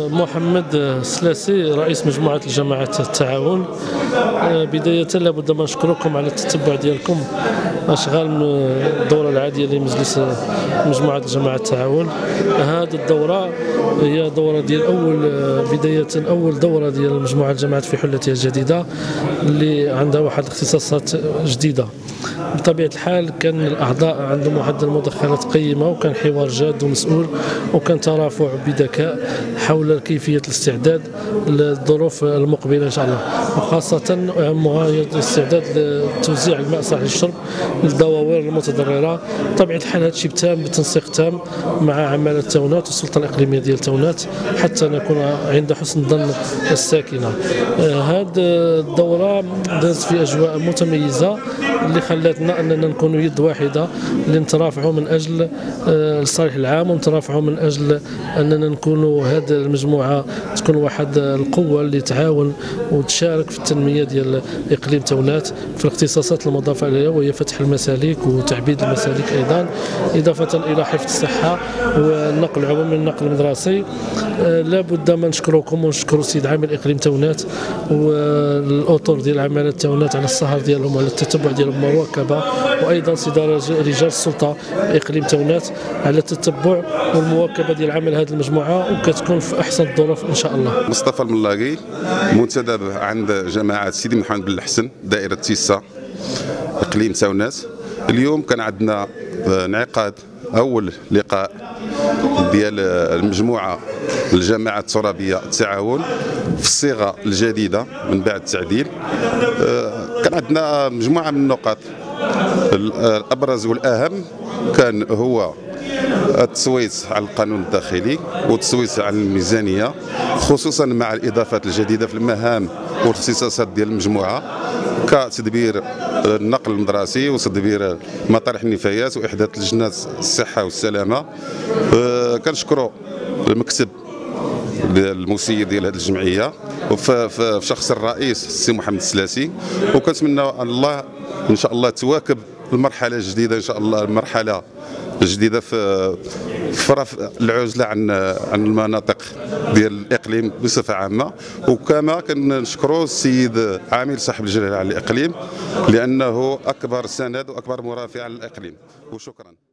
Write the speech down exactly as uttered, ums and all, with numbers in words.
محمد السلاسي رئيس مجموعة الجماعات التعاون. بداية لابد ما نشكركم على التتبع ديالكم أشغال الدورة العادية لمجلس مجموعة الجماعات التعاون. هذه الدورة هي دورة ديال أول بداية أول دورة ديال مجموعة الجماعات في حلتها الجديدة اللي عندها واحد الاختصاصات جديدة. بطبيعة الحال كان الأعضاء عندهم واحد المداخلات قيمة، وكان حوار جاد ومسؤول، وكان ترافع بذكاء حول كيفية الاستعداد للظروف المقبلة إن شاء الله، وخاصة أهمها هي الاستعداد لتوزيع الماء صالح للشرب للدواوين المتضررة. بطبيعة الحال هذا الشيء تام بتنسيق تام مع عمالة تاونات والسلطة الإقليمية ديال تاونات حتى نكون عند حسن ظن الساكنة. هذه الدورة دازت في أجواء متميزة اللي خلاتنا أننا نكون يد واحدة لنترافعوا من أجل الصالح العام، ونترافعوا من أجل أننا نكونوا هذه المجموعة تكون واحد القوة اللي تعاون وتشارك في التنمية ديال إقليم تاونات في الاختصاصات المضافة إليها، وهي فتح المسالك وتعبيد المسالك أيضا، إضافة إلى حفظ الصحة والنقل العمومي النقل المدرسي. لابد ما نشكركم ونشكروا السيد عامل إقليم تاونات والأطر ديال عمالة تاونات على السهر ديالهم وعلى التتبع ديالهم المواكبة، وأيضا سيد رجال السلطة إقليم تاونات على التتبع والمواكبة ديال عمل هذه المجموعة، وكتكون في أحسن الظروف إن شاء الله. مصطفى الملاقي منتدب عند جماعة سيدي محمد بن الحسن دائرة تيسا إقليم تاونات. اليوم كان عندنا انعقاد أول لقاء ديال المجموعة الجماعة الترابية التعاون في الصيغة الجديدة من بعد التعديل. كان عندنا مجموعة من النقاط، الأبرز والأهم كان هو التصويت على القانون الداخلي والتصويت على الميزانية، خصوصا مع الإضافات الجديدة في المهام والاختصاصات ديال المجموعة كتدبير النقل المدرسي وتدبير مطارح النفايات وإحداث لجنات الصحة والسلامة. كنشكروا المكتب المسير ديال هذه الجمعية وفي شخص الرئيس السي محمد السلاسي، وكنتمنى الله ان شاء الله تواكب المرحله الجديده ان شاء الله، المرحله الجديده في فرف العزله عن عن المناطق ديال الاقليم بصفه عامه. وكما كنشكروا السيد عامل صاحب الجلاله على الاقليم لانه اكبر سند واكبر مرافع على الاقليم. وشكرا.